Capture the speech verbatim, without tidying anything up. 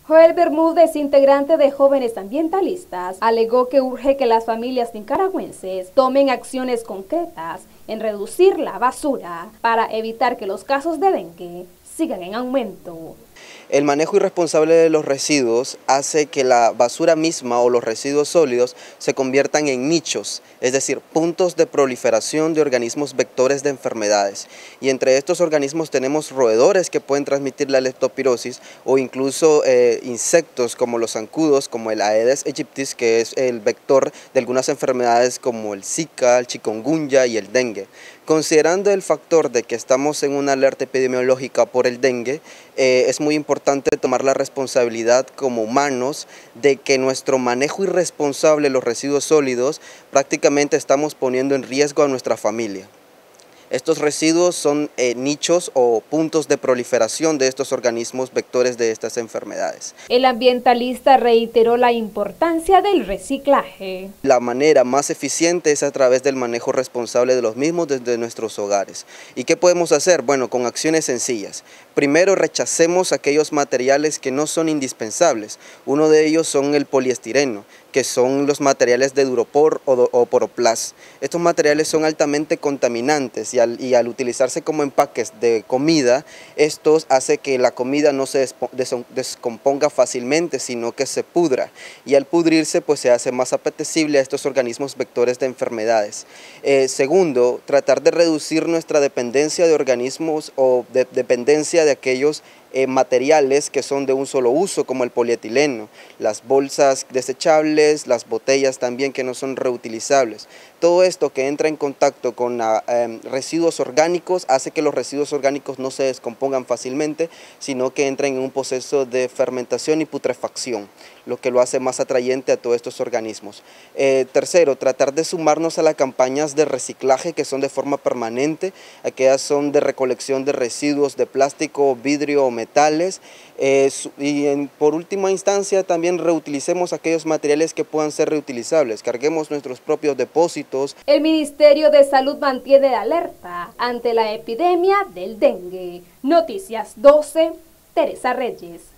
Joel Bermúdez, integrante de Jóvenes Ambientalistas, alegó que urge que las familias nicaragüenses tomen acciones concretas en reducir la basura para evitar que los casos de dengue sigan en aumento. El manejo irresponsable de los residuos hace que la basura misma o los residuos sólidos se conviertan en nichos, es decir, puntos de proliferación de organismos vectores de enfermedades. Y entre estos organismos tenemos roedores que pueden transmitir la leptospirosis o incluso eh, insectos como los zancudos, como el Aedes aegypti, que es el vector de algunas enfermedades como el Zika, el chikungunya y el dengue. Considerando el factor de que estamos en una alerta epidemiológica por el dengue, eh, es muy importante tomar la responsabilidad como humanos de que nuestro manejo irresponsable de los residuos sólidos prácticamente estamos poniendo en riesgo a nuestra familia. Estos residuos son eh, nichos o puntos de proliferación de estos organismos vectores de estas enfermedades. El ambientalista reiteró la importancia del reciclaje. La manera más eficiente es a través del manejo responsable de los mismos desde nuestros hogares. ¿Y qué podemos hacer? Bueno, con acciones sencillas. Primero, rechacemos aquellos materiales que no son indispensables. Uno de ellos son el poliestireno, que son los materiales de Duropor o, o Poroplast. Estos materiales son altamente contaminantes y al, y al utilizarse como empaques de comida, estos hace que la comida no se descomponga fácilmente, sino que se pudra. Y al pudrirse, pues se hace más apetecible a estos organismos vectores de enfermedades. Eh, segundo, tratar de reducir nuestra dependencia de organismos o de dependencia de aquellos Eh, materiales que son de un solo uso, como el polietileno, las bolsas desechables, las botellas también que no son reutilizables. Todo esto que entra en contacto con uh, eh, residuos orgánicos hace que los residuos orgánicos no se descompongan fácilmente, sino que entran en un proceso de fermentación y putrefacción, lo que lo hace más atrayente a todos estos organismos. Eh, tercero, tratar de sumarnos a las campañas de reciclaje que son de forma permanente, aquellas son de recolección de residuos de plástico, vidrio o metales, eh, y en, por última instancia también reutilicemos aquellos materiales que puedan ser reutilizables, carguemos nuestros propios depósitos. El Ministerio de Salud mantiene la alerta ante la epidemia del dengue. Noticias doce, Teresa Reyes.